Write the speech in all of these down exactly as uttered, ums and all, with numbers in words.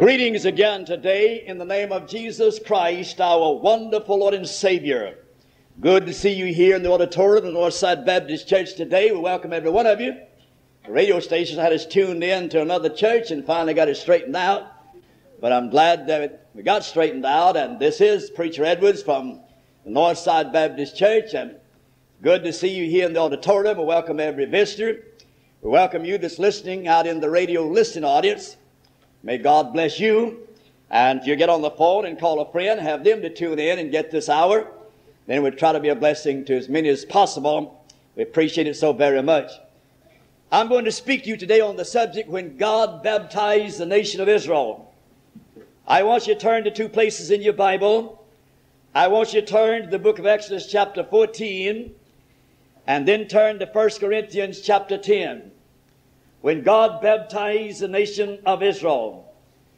Greetings again today in the name of Jesus Christ, our wonderful Lord and Savior. Good to see you here in the auditorium of the Northside Baptist Church today. We welcome every one of you. The radio station had us tuned in to another church and finally got it straightened out. But I'm glad that we got straightened out, and this is Preacher Edwards from the Northside Baptist Church, and good to see you here in the auditorium. We welcome every visitor. We welcome you that's listening out in the radio listening audience. May God bless you. And if you get on the phone and call a friend, have them to tune in and get this hour, then we'll try to be a blessing to as many as possible. We appreciate it so very much. I'm going to speak to you today on the subject, when God baptized the nation of Israel. I want you to turn to two places in your Bible. I want you to turn to the book of Exodus chapter fourteen, and then turn to First Corinthians chapter ten. When God baptized the nation of Israel.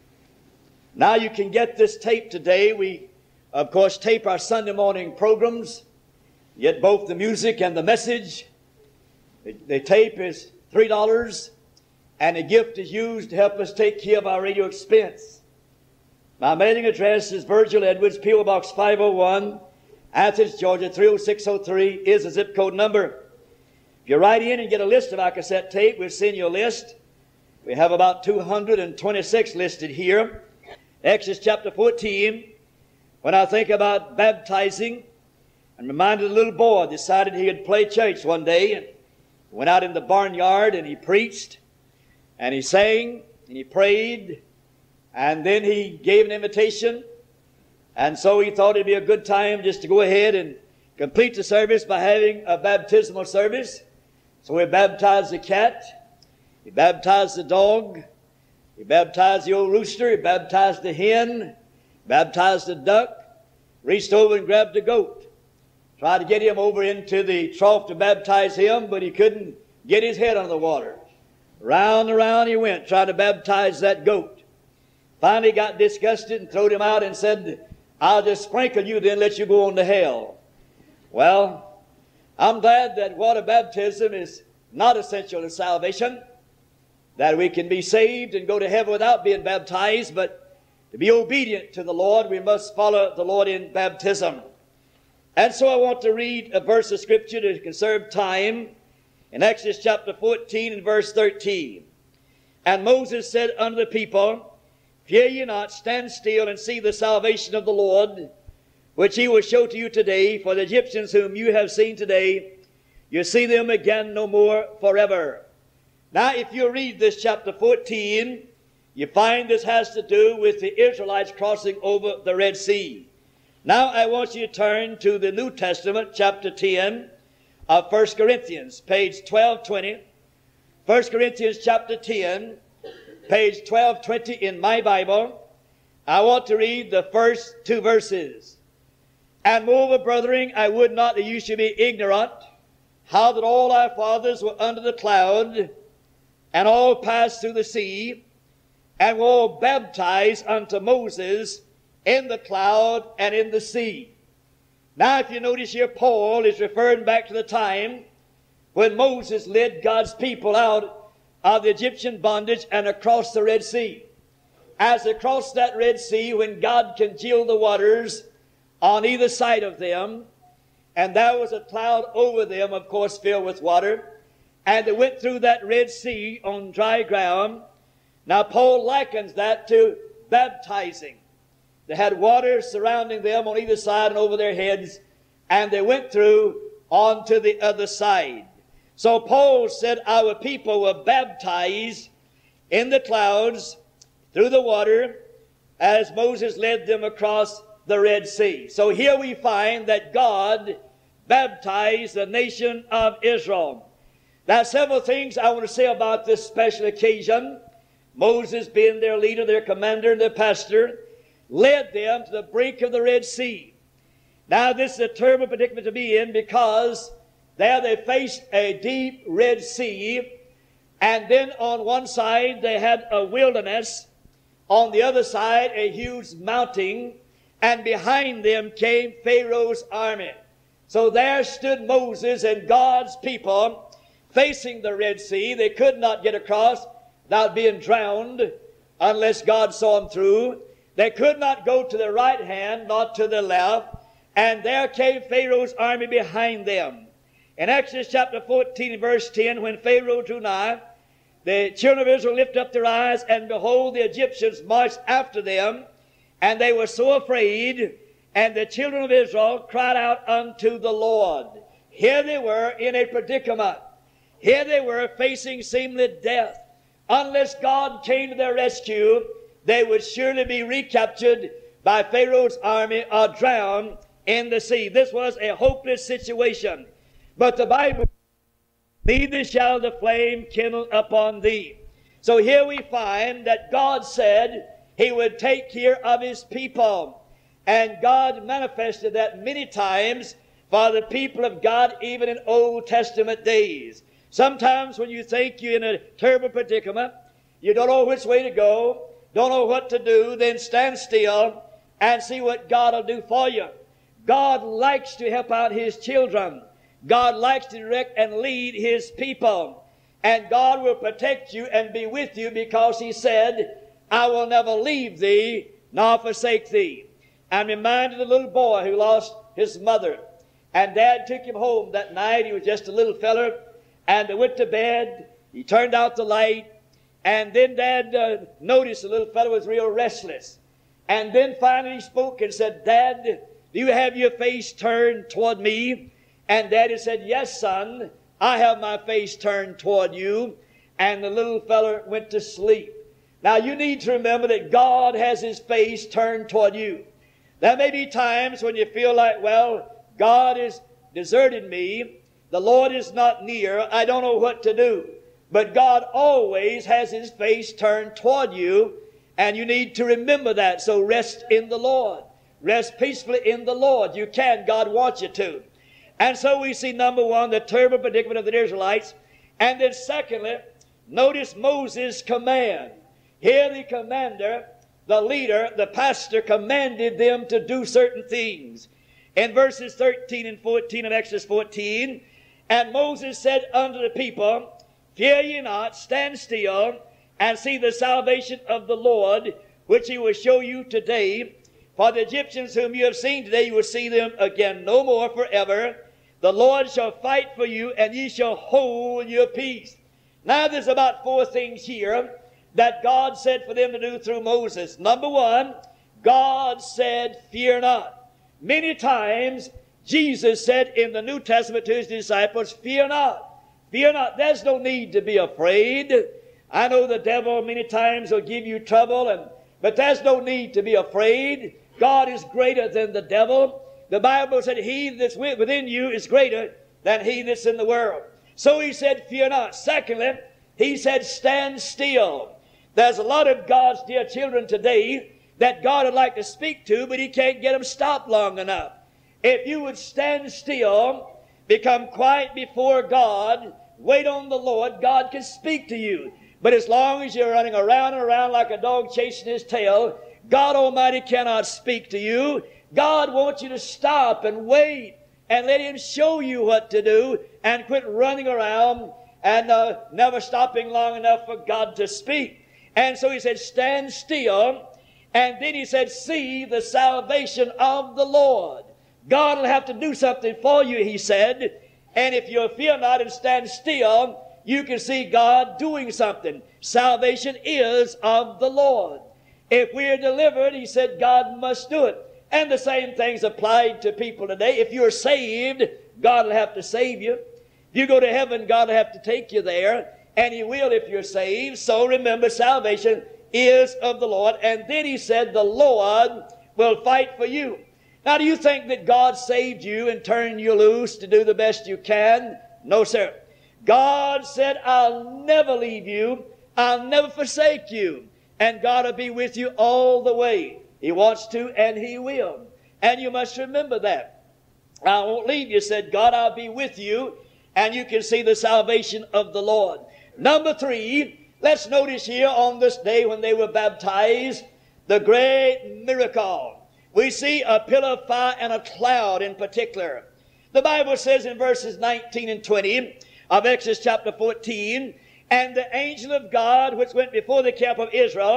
Now you can get this tape today. We, of course, tape our Sunday morning programs. Get both the music and the message. The, the tape is three dollars, and the gift is used to help us take care of our radio expense. My mailing address is Virgil Edwards, P O Box five oh one, Athens, Georgia three oh six oh three is the zip code number. If you write in and get a list of our cassette tape, we'll send you a list. We have about two hundred twenty-six listed here. Exodus chapter fourteen. When I think about baptizing, I'm reminded of a little boy decided he would play church one day, and went out in the barnyard and he preached and he sang and he prayed, and then he gave an invitation. And so he thought it'd be a good time just to go ahead and complete the service by having a baptismal service. So we baptized the cat, he baptized the dog, he baptized the old rooster, he baptized the hen, baptized the duck, reached over and grabbed the goat. Tried to get him over into the trough to baptize him, but he couldn't get his head under the water. Round and round he went, trying to baptize that goat. Finally got disgusted and throwed him out and said, "I'll just sprinkle you, then let you go on to hell." Well, I'm glad that water baptism is not essential to salvation, that we can be saved and go to heaven without being baptized, but to be obedient to the Lord, we must follow the Lord in baptism. And so I want to read a verse of Scripture to conserve time in Exodus chapter fourteen and verse thirteen. And Moses said unto the people, "Fear ye not, stand still and see the salvation of the Lord, which he will show to you today. For the Egyptians whom you have seen today, you see them again no more forever." Now, if you read this chapter fourteen, you find this has to do with the Israelites crossing over the Red Sea. Now, I want you to turn to the New Testament, chapter ten of First Corinthians, page twelve twenty. First Corinthians chapter ten, page twelve twenty in my Bible. I want to read the first two verses. "And moreover, brethren, I would not that you should be ignorant, how that all our fathers were under the cloud, and all passed through the sea, and were all baptized unto Moses in the cloud and in the sea." Now, if you notice here, Paul is referring back to the time when Moses led God's people out of the Egyptian bondage and across the Red Sea. As they crossed that Red Sea, when God congealed the waters on either side of them, and there was a cloud over them, of course, filled with water, and they went through that Red Sea on dry ground. Now, Paul likens that to baptizing. They had water surrounding them on either side and over their heads, and they went through on to the other side. So Paul said our people were baptized in the clouds through the water as Moses led them across the Red Sea. So here we find that God baptized the nation of Israel. There are several things I want to say about this special occasion. Moses, being their leader, their commander, and their pastor, led them to the brink of the Red Sea. Now, this is a terrible predicament to be in, because there they faced a deep Red Sea, and then on one side they had a wilderness, on the other side a huge mountain, and behind them came Pharaoh's army. So there stood Moses and God's people facing the Red Sea. They could not get across without being drowned unless God saw them through. They could not go to the right hand, not to the left. And there came Pharaoh's army behind them. In Exodus chapter fourteen, verse ten, when Pharaoh drew nigh, the children of Israel lifted up their eyes, and behold, the Egyptians marched after them, and they were so afraid, and the children of Israel cried out unto the Lord. Here they were in a predicament. Here they were facing seemingly death. Unless God came to their rescue, they would surely be recaptured by Pharaoh's army or drowned in the sea. This was a hopeless situation. But the Bible, neither shall the flame kindle upon thee. So here we find that God said He would take care of His people. And God manifested that many times for the people of God, even in Old Testament days. Sometimes when you think you're in a terrible predicament, you don't know which way to go, don't know what to do, then stand still and see what God will do for you. God likes to help out His children. God likes to direct and lead His people. And God will protect you and be with you because He said, I will never leave thee nor forsake thee. I'm reminded of the little boy who lost his mother. And Dad took him home that night. He was just a little feller. And they went to bed. He turned out the light. And then Dad uh, noticed the little fellow was real restless. And then finally he spoke and said, Dad, do you have your face turned toward me? And Daddy said, yes, son, I have my face turned toward you. And the little fellow went to sleep. Now you need to remember that God has His face turned toward you. There may be times when you feel like, well, God has deserted me. The Lord is not near. I don't know what to do. But God always has His face turned toward you. And you need to remember that. So rest in the Lord. Rest peacefully in the Lord. You can. God wants you to. And so we see, number one, the terrible predicament of the Israelites. And then secondly, notice Moses' command. Here the commander, the leader, the pastor commanded them to do certain things. In verses thirteen and fourteen of Exodus fourteen, and Moses said unto the people, fear ye not, stand still, and see the salvation of the Lord, which He will show you today. For the Egyptians whom you have seen today, you will see them again no more forever. The Lord shall fight for you, and ye shall hold your peace. Now there's about four things here that God said for them to do through Moses. Number one, God said, fear not. Many times Jesus said in the New Testament to His disciples, fear not. Fear not. There's no need to be afraid. I know the devil many times will give you trouble, and but there's no need to be afraid. God is greater than the devil. The Bible said, he that's within you is greater than he that's in the world. So He said, fear not. Secondly, He said, stand still. There's a lot of God's dear children today that God would like to speak to, but He can't get them stopped long enough. If you would stand still, become quiet before God, wait on the Lord, God can speak to you. But as long as you're running around and around like a dog chasing his tail, God Almighty cannot speak to you. God wants you to stop and wait and let Him show you what to do, and quit running around and uh, never stopping long enough for God to speak. And so He said, stand still. And then He said, see the salvation of the Lord. God will have to do something for you, He said. And if you fear not and stand still, you can see God doing something. Salvation is of the Lord. If we are delivered, He said, God must do it. And the same things applied to people today. If you're saved, God will have to save you. If you go to heaven, God will have to take you there. And He will if you're saved. So remember, salvation is of the Lord. And then He said, the Lord will fight for you. Now, do you think that God saved you and turned you loose to do the best you can? No, sir. God said, I'll never leave you. I'll never forsake you. And God will be with you all the way. He wants to, and He will. And you must remember that. I won't leave you, said God. I'll be with you. And you can see the salvation of the Lord. Number three, let's notice here on this day when they were baptized, the great miracle. We see a pillar of fire and a cloud in particular. The Bible says in verses nineteen and twenty of Exodus chapter fourteen, and the angel of God which went before the camp of Israel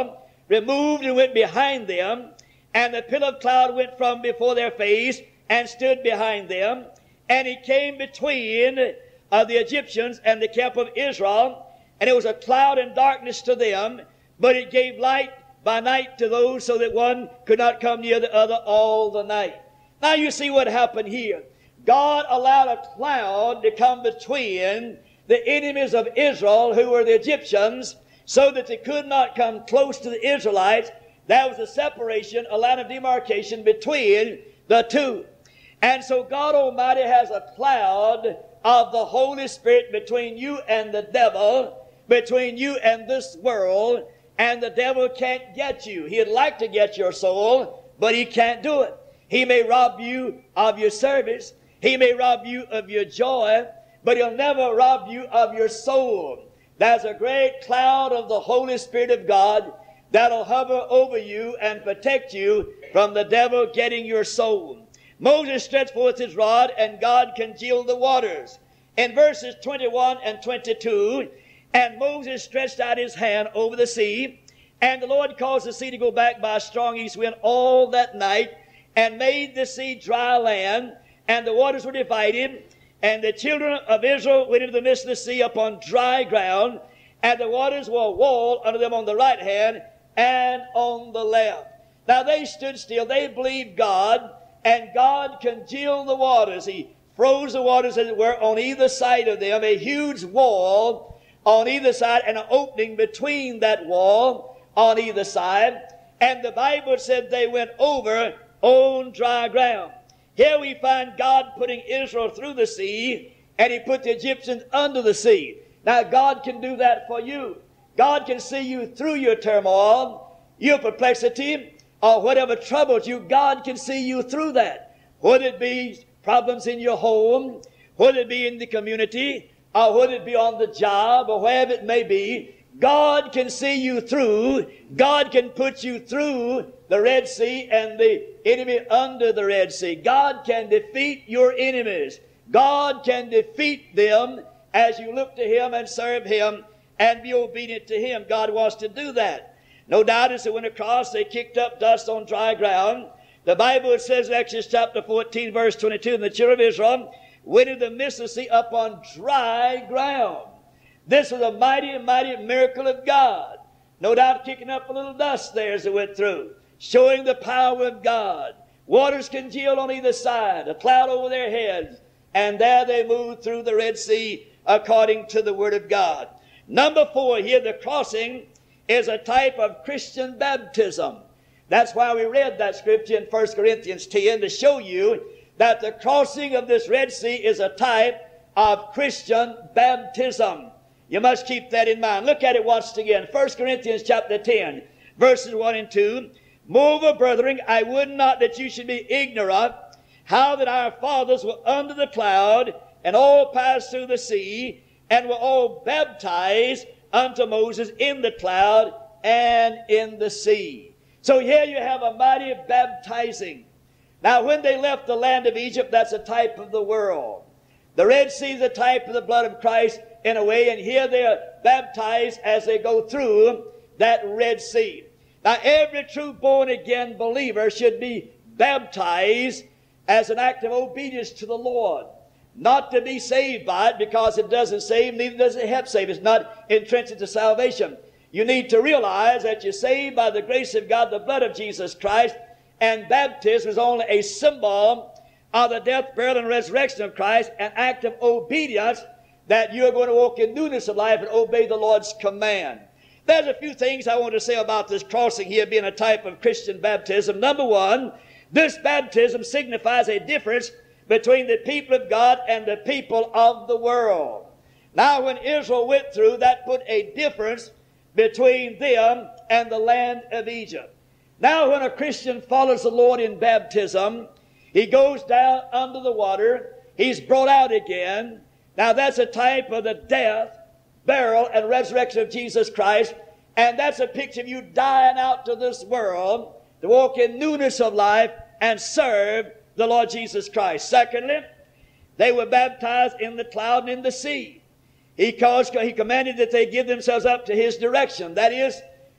removed and went behind them, and the pillar of cloud went from before their face and stood behind them, and he came between uh, the Egyptians and the camp of Israel, and it was a cloud and darkness to them, but it gave light by night to those, so that one could not come near the other all the night. Now you see what happened here. God allowed a cloud to come between the enemies of Israel, who were the Egyptians, so that they could not come close to the Israelites. That was a separation, a line of demarcation between the two. And so God Almighty has a cloud of the Holy Spirit between you and the devil, between you and this world, and the devil can't get you. He'd like to get your soul, but he can't do it. He may rob you of your service. He may rob you of your joy, but he'll never rob you of your soul. There's a great cloud of the Holy Spirit of God that'll hover over you and protect you from the devil getting your soul. Moses stretched forth his rod, and God congealed the waters. In verses twenty-one and twenty-two, and Moses stretched out his hand over the sea, and the Lord caused the sea to go back by a strong east wind all that night, and made the sea dry land, and the waters were divided, and the children of Israel went into the midst of the sea upon dry ground, and the waters were a wall under them on the right hand and on the left. Now they stood still. They believed God, and God congealed the waters. He froze the waters, as it were, on either side of them, a huge wall on either side, and an opening between that wall on either side. And the Bible said they went over on dry ground. Here we find God putting Israel through the sea, and he put the Egyptians under the sea. Now God can do that for you. God can see you through your turmoil, your perplexity, or whatever troubles you. God can see you through that. Whether it be problems in your home, whether it be in the community, or whether it be on the job, or wherever it may be, God can see you through. God can put you through the Red Sea and the enemy under the Red Sea. God can defeat your enemies. God can defeat them as you look to him and serve him and be obedient to him. God wants to do that. No doubt as they went across, they kicked up dust on dry ground. The Bible says in Exodus chapter fourteen, verse twenty-two, and the children of Israel went into the midst of the sea upon dry ground. This was a mighty, mighty miracle of God. No doubt kicking up a little dust there as they went through, showing the power of God. Waters congealed on either side, a cloud over their heads, and there they moved through the Red Sea according to the Word of God. Number four here, the crossing is a type of Christian baptism. That's why we read that scripture in First Corinthians ten, to show you that the crossing of this Red Sea is a type of Christian baptism. You must keep that in mind. Look at it once again. First Corinthians chapter ten, verses one and two. Moreover, brethren, I would not that you should be ignorant how that our fathers were under the cloud, and all passed through the sea, and were all baptized unto Moses in the cloud and in the sea. So here you have a mighty baptizing. Now when they left the land of Egypt, that's a type of the world. The Red Sea is a type of the blood of Christ in a way, and here they are baptized as they go through that Red Sea. Now every true born-again believer should be baptized as an act of obedience to the Lord. Not to be saved by it, because it doesn't save, neither does it help save. It's not intrinsic to salvation. You need to realize that you're saved by the grace of God, the blood of Jesus Christ, and baptism is only a symbol of the death, burial, and resurrection of Christ, an act of obedience that you're going to walk in newness of life and obey the Lord's command. There's a few things I want to say about this crossing here being a type of Christian baptism. Number one, this baptism signifies a difference between the people of God and the people of the world. Now when Israel went through, that put a difference between them and the land of Egypt. Now when a Christian follows the Lord in baptism, he goes down under the water, he's brought out again. Now that's a type of the death, burial, and resurrection of Jesus Christ, and that's a picture of you dying out to this world to walk in newness of life and serve the Lord Jesus Christ. Secondly, they were baptized in the cloud and in the sea. He caused, he commanded that they give themselves up to his direction. That is,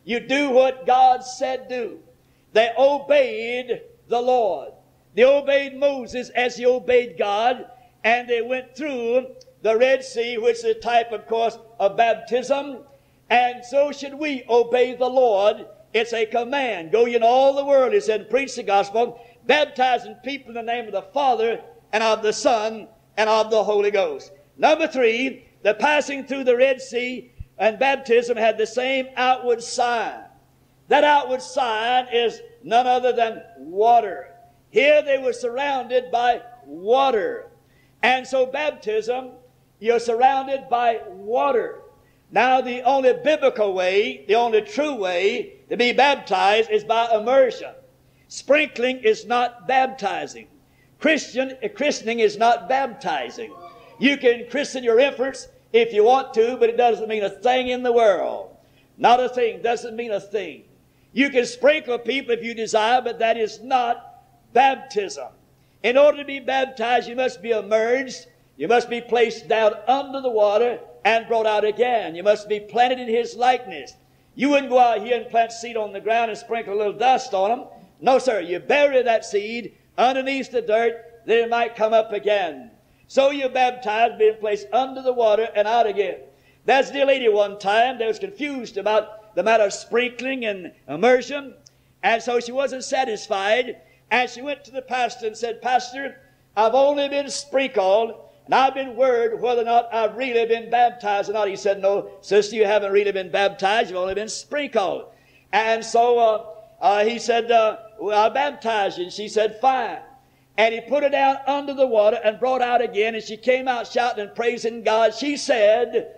You do what God said do. They obeyed the Lord. They obeyed Moses as he obeyed God, and they went through the Red Sea, which is a type, of course, of baptism. And so should we obey the Lord. It's a command. Go ye in all the world, he said, and preach the gospel, baptizing people in the name of the Father and of the Son and of the Holy Ghost. Number three, the passing through the Red Sea and baptism had the same outward sign. That outward sign is none other than water. Here they were surrounded by water. And so baptism, you're surrounded by water. Now the only biblical way, the only true way to be baptized is by immersion. Sprinkling is not baptizing. Christian, christening is not baptizing. You can christen your infants if you want to, but it doesn't mean a thing in the world. Not a thing, doesn't mean a thing. You can sprinkle people if you desire, but that is not baptism. In order to be baptized, you must be immersed. You must be placed down under the water and brought out again. You must be planted in His likeness. You wouldn't go out here and plant seed on the ground and sprinkle a little dust on them. No, sir. You bury that seed underneath the dirt, then it might come up again. So you're baptized, being placed under the water and out again. There's a dear lady one time that was confused about the matter of sprinkling and immersion, and so she wasn't satisfied, and she went to the pastor and said, Pastor, I've only been sprinkled, and I've been worried whether or not I've really been baptized or not. He said, no, sister, you haven't really been baptized. You've only been sprinkled. And so uh, uh, he said, uh, well, I'll baptize you. And she said, fine. And he put her down under the water and brought out again. And she came out shouting and praising God. She said,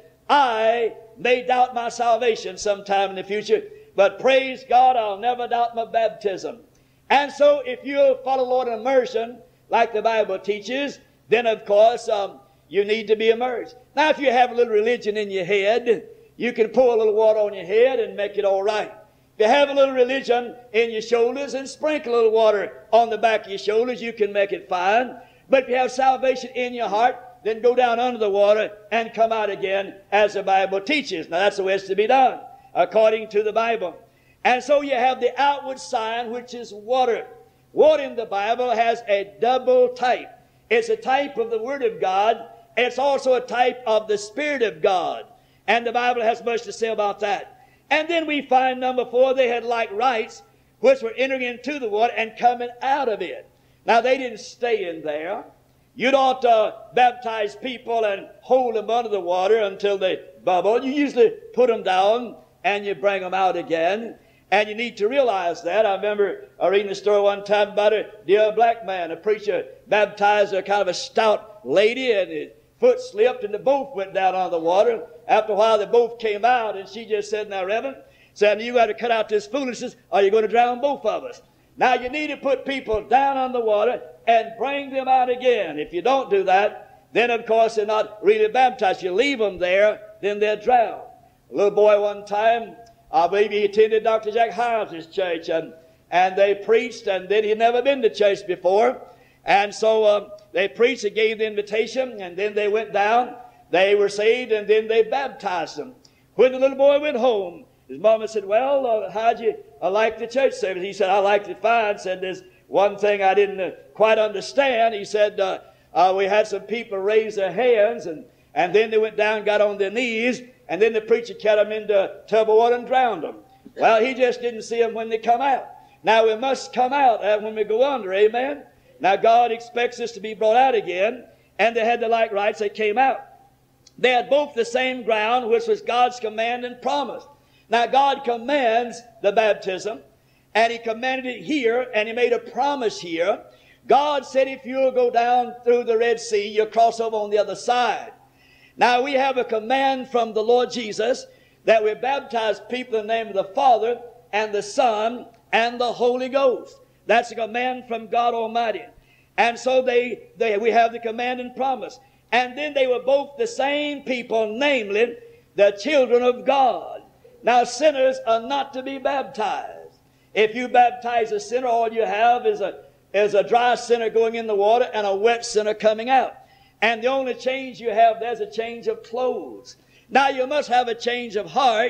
I may doubt my salvation sometime in the future, but praise God, I'll never doubt my baptism. And so if you'll follow Lord in immersion, like the Bible teaches, then of course um, you need to be immersed. Now if you have a little religion in your head, you can pour a little water on your head and make it all right. If you have a little religion in your shoulders and sprinkle a little water on the back of your shoulders, you can make it fine. But if you have salvation in your heart, then go down under the water and come out again as the Bible teaches. Now that's the way it's to be done, according to the Bible. And so you have the outward sign, which is water. Water in the Bible has a double type. It's a type of the Word of God. It's also a type of the Spirit of God. And the Bible has much to say about that. And then we find, number four, they had like rites, which were entering into the water and coming out of it. Now, they didn't stay in there. You don't uh, baptize people and hold them under the water until they bubble. You usually put them down and you bring them out again. And you need to realize that. I remember uh, reading a story one time about a dear black man. A preacher baptized a kind of a stout lady, and his foot slipped and they both went down on the water. After a while, they both came out, and she just said, now, Reverend, said, you got to cut out this foolishness or you're going to drown both of us. Now, you need to put people down on the water and bring them out again. If you don't do that, then, of course, they're not really baptized. You leave them there, then they're drowned. A little boy one time, I believe he attended Doctor Jack Hiles' church, and, and they preached, and then he'd never been to church before. And so uh, they preached and gave the invitation, and then they went down. They were saved, and then they baptized them. When the little boy went home, his mama said, well, uh, how'd you uh, like the church service? He said, I liked it fine. Said, there's one thing I didn't uh, quite understand. He said, uh, uh, we had some people raise their hands, and, and then they went down, got on their knees, and then the preacher carried them into a tub of water and drowned them. Well, he just didn't see them when they come out. Now, we must come out uh, when we go under, amen? Now, God expects us to be brought out again, and they had the like rites, they came out. They had both the same ground, which was God's command and promise. Now, God commands the baptism, and He commanded it here, and He made a promise here. God said if you'll go down through the Red Sea, you'll cross over on the other side. Now, we have a command from the Lord Jesus that we baptize people in the name of the Father and the Son and the Holy Ghost. That's a command from God Almighty. And so they, they, we have the command and promise. And then they were both the same people, namely the children of God. Now, sinners are not to be baptized. If you baptize a sinner, all you have is a, is a dry sinner going in the water and a wet sinner coming out. And the only change you have, there's a change of clothes. Now, you must have a change of heart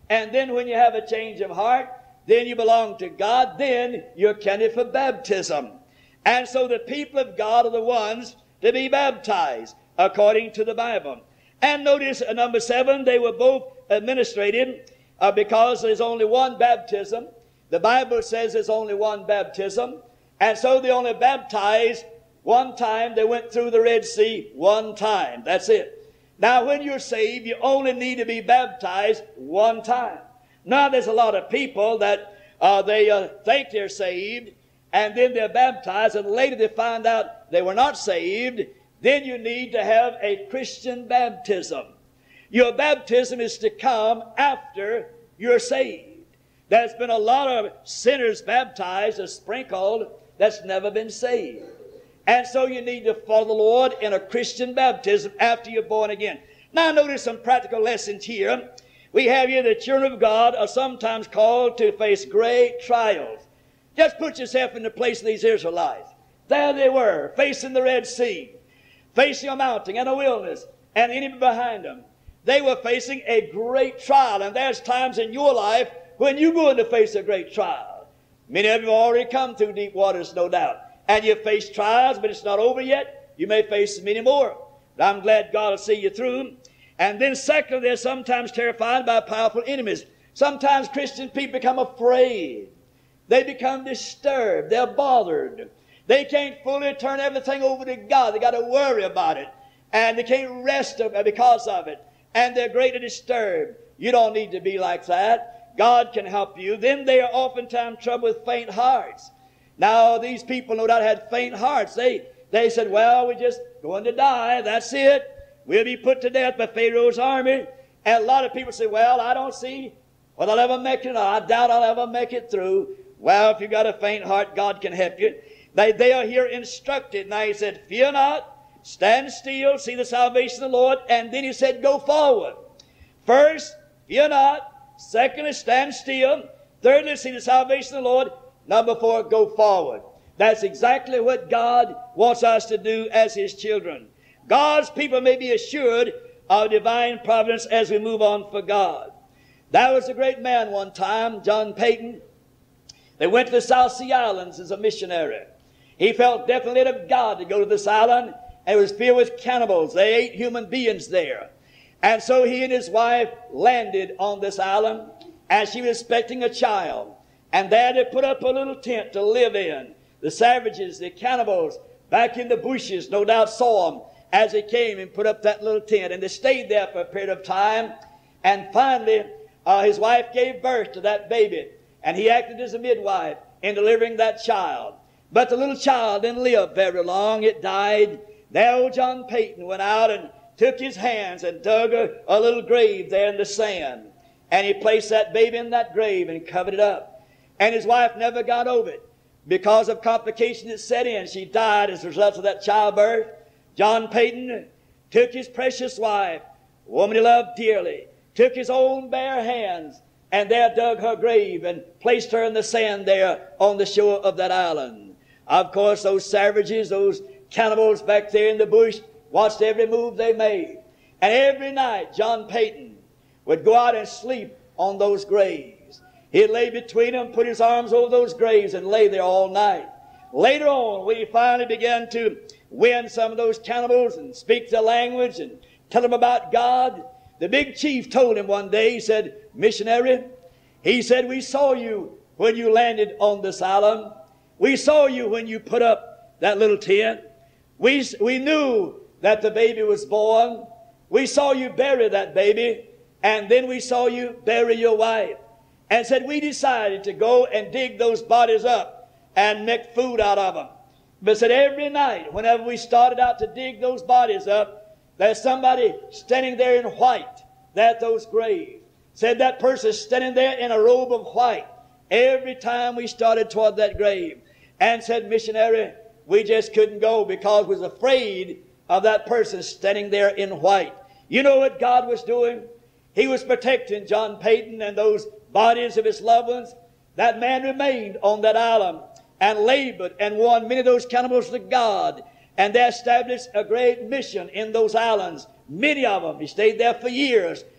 And then when you have a change of heart, then you belong to God, then you're candidate for baptism. And so the people of God are the ones to be baptized according to the Bible. And notice uh, number seven, they were both administrated uh, because there's only one baptism. The Bible says there's only one baptism. And so they only baptized one time. They went through the Red Sea one time. That's it. Now when you're saved, you only need to be baptized one time. Now there's a lot of people that uh, they uh, think they're saved, and then they're baptized, and later they find out they were not saved. Then you need to have a Christian baptism. Your baptism is to come after you're saved. There's been a lot of sinners baptized or sprinkled that's never been saved. And so you need to follow the Lord in a Christian baptism after you're born again. Now notice some practical lessons here. We have here the children of God are sometimes called to face great trials. Just put yourself in the place of these Israelites. There they were, facing the Red Sea, facing a mountain and a wilderness, and the enemy behind them. They were facing a great trial, and there's times in your life when you're going to face a great trial. Many of you have already come through deep waters, no doubt, and you've faced trials, but it's not over yet. You may face many more. But I'm glad God will see you through. And then secondly, they're sometimes terrified by powerful enemies. Sometimes Christian people become afraid. They become disturbed. They're bothered. They can't fully turn everything over to God. They got to worry about it. And they can't rest because of it. And they're greatly disturbed. You don't need to be like that. God can help you. Then they are oftentimes troubled with faint hearts. Now, these people no doubt had faint hearts. They, they said, well, we're just going to die. That's it. We'll be put to death by Pharaoh's army. And a lot of people say, well, I don't see whether I'll ever make it. I doubt I'll ever make it through. Well, if you've got a faint heart, God can help you. They, they are here instructed. Now he said, fear not, stand still, see the salvation of the Lord. And then he said, go forward. First, fear not. Secondly, stand still. Thirdly, see the salvation of the Lord. Number four, go forward. That's exactly what God wants us to do as His children. God's people may be assured of divine providence as we move on for God. There was a great man one time, John Peyton. They went to the South Sea Islands as a missionary. He felt definitely led of God to go to this island, and it was filled with cannibals. They ate human beings there. And so he and his wife landed on this island, and she was expecting a child. And there they put up a little tent to live in. The savages, the cannibals, back in the bushes, no doubt saw them as they came and put up that little tent. And they stayed there for a period of time. And finally, uh, his wife gave birth to that baby. And he acted as a midwife in delivering that child. But the little child didn't live very long. It died. There old John Peyton went out and took his hands and dug a, a little grave there in the sand. And he placed that baby in that grave and covered it up. And his wife never got over it. Because of complications that set in, she died as a result of that childbirth. John Peyton took his precious wife, a woman he loved dearly, took his own bare hands, and there dug her grave and placed her in the sand there on the shore of that island. Of course, those savages, those cannibals back there in the bush, watched every move they made. And every night, John Peyton would go out and sleep on those graves. He'd lay between them, put his arms over those graves, and lay there all night. Later on, when he finally began to win some of those cannibals and speak their language and tell them about God, the big chief told him one day, he said, missionary, he said, we saw you when you landed on this island. We saw you when you put up that little tent. We, we knew that the baby was born. We saw you bury that baby, and then we saw you bury your wife. And said, we decided to go and dig those bodies up and make food out of them. But said, every night, whenever we started out to dig those bodies up, there's somebody standing there in white there at those graves. Said that person standing there in a robe of white every time we started toward that grave. And said, missionary, we just couldn't go because we was afraid of that person standing there in white. You know what God was doing? He was protecting John Peyton and those bodies of his loved ones. That man remained on that island and labored and won many of those cannibals to God. And they established a great mission in those islands. Many of them. He stayed there for years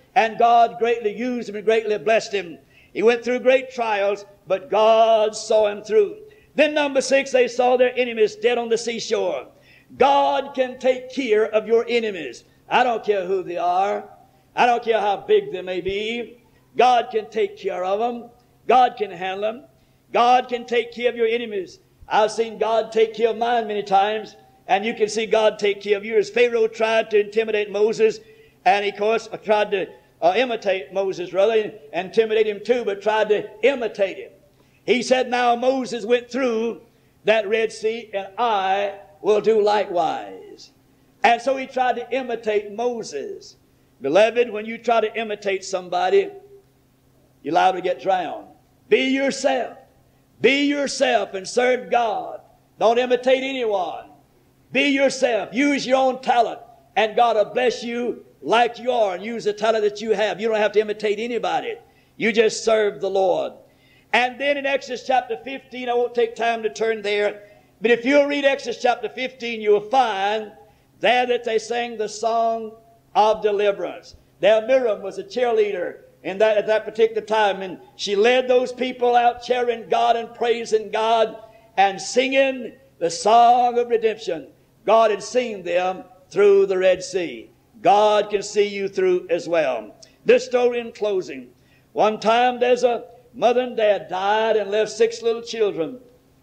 and God greatly used him and greatly blessed him. He went through great trials, but God saw him through. Then number six, they saw their enemies dead on the seashore. God can take care of your enemies. I don't care who they are. I don't care how big they may be. God can take care of them. God can handle them. God can take care of your enemies. I've seen God take care of mine many times, and you can see God take care of yours. Pharaoh tried to intimidate Moses, and he, of course, tried to uh, imitate Moses, rather, and intimidate him too, but tried to imitate him. He said, now Moses went through that Red Sea, and I will do likewise. And so he tried to imitate Moses. Beloved, when you try to imitate somebody, you're liable to get drowned. Be yourself. Be yourself and serve God. Don't imitate anyone. Be yourself. Use your own talent, and God will bless you like you are, and use the talent that you have. You don't have to imitate anybody. You just serve the Lord. And then in Exodus chapter fifteen, I won't take time to turn there, but if you'll read Exodus chapter fifteen, you'll find there that they sang the song of deliverance. Now Miriam was a cheerleader in that, at that particular time, and she led those people out cheering God and praising God and singing the song of redemption. God had seen them through the Red Sea. God can see you through as well. This story in closing. One time there's a mother and dad died and left six little children.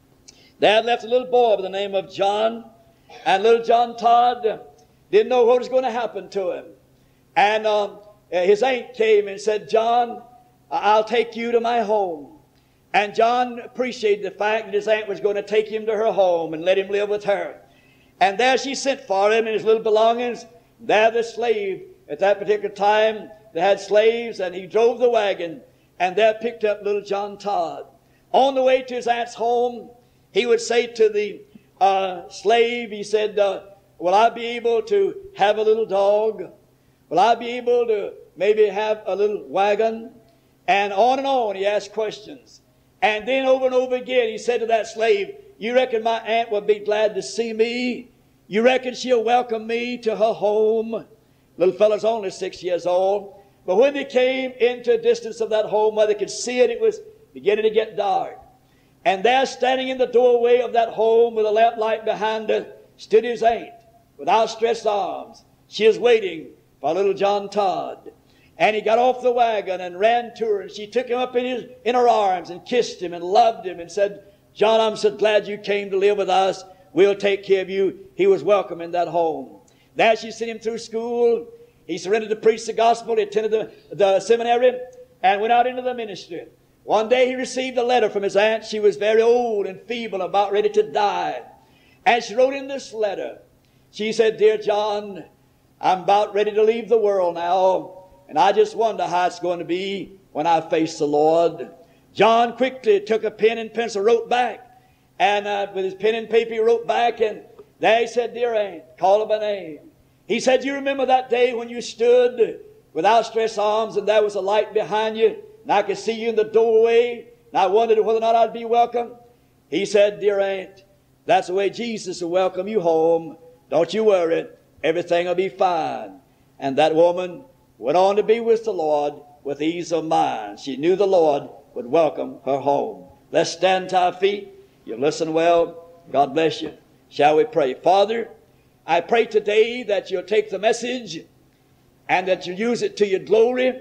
Dad left a little boy by the name of John, and little John Todd didn't know what was going to happen to him. And um, his aunt came and said, John, I'll take you to my home. And John appreciated the fact that his aunt was going to take him to her home and let him live with her. And there she sent for him and his little belongings. There the slave, at that particular time, they had slaves, and he drove the wagon, and there picked up little John Todd. On the way to his aunt's home, he would say to the uh, slave, he said, uh, will I be able to have a little dog? Will I be able to maybe have a little wagon? And on and on, he asked questions. And then over and over again, he said to that slave, you reckon my aunt would be glad to see me? You reckon she'll welcome me to her home? Little fellow's only six years old. But when they came into a distance of that home where they could see it, it was beginning to get dark. And there, standing in the doorway of that home with a lamplight behind her, stood his aunt with outstretched arms. She was waiting for little John Todd. And he got off the wagon and ran to her, and she took him up in, his, in her arms and kissed him and loved him and said, John, I'm so glad you came to live with us. We'll take care of you. He was welcome in that home. There she sent him through school. He surrendered to preach the gospel. He attended the, the seminary and went out into the ministry. One day he received a letter from his aunt. She was very old and feeble, about ready to die. And she wrote in this letter. She said, Dear John, I'm about ready to leave the world now, and I just wonder how it's going to be when I face the Lord. John quickly took a pen and pencil, wrote back. And uh, with his pen and paper, he wrote back, and there he said, Dear aunt, call her by name. He said, you remember that day when you stood with outstretched arms and there was a light behind you, and I could see you in the doorway, and I wondered whether or not I'd be welcome? He said, Dear aunt, that's the way Jesus will welcome you home. Don't you worry. Everything will be fine. And that woman went on to be with the Lord with ease of mind. She knew the Lord would welcome her home. Let's stand to our feet. You listen well. God bless you. Shall we pray? Father, I pray today that you'll take the message and that you'll use it to your glory.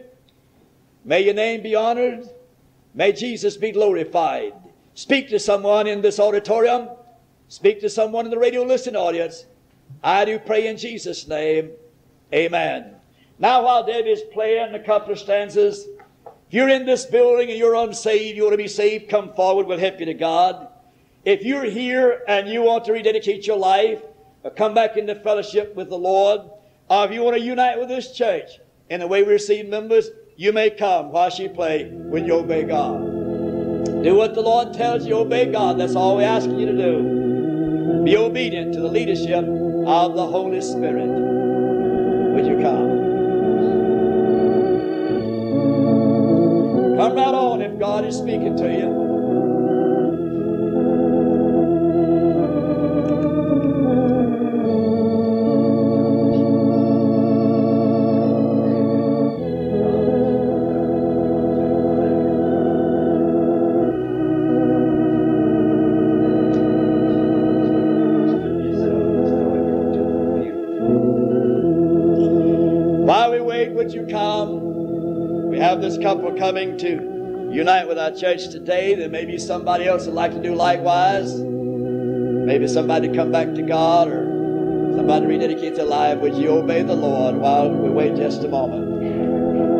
May your name be honored. May Jesus be glorified. Speak to someone in this auditorium. Speak to someone in the radio listening audience. I do pray in Jesus' name. Amen. Now while Debbie's playing a couple of stanzas, if you're in this building and you're unsaved, you want to be saved, come forward. We'll help you to God. If you're here and you want to rededicate your life, or come back into fellowship with the Lord, or if you want to unite with this church in the way we receive members, you may come while she plays when you obey God. Do what the Lord tells you, obey God. That's all we're asking you to do. Be obedient to the leadership of the Holy Spirit. Would you come? Come right on if God is speaking to you. While we wait, would you come? We have this couple coming to unite with our church today. There may be somebody else that'd like to do likewise. Maybe somebody to come back to God, or somebody to rededicate their life. Would you obey the Lord while we wait just a moment?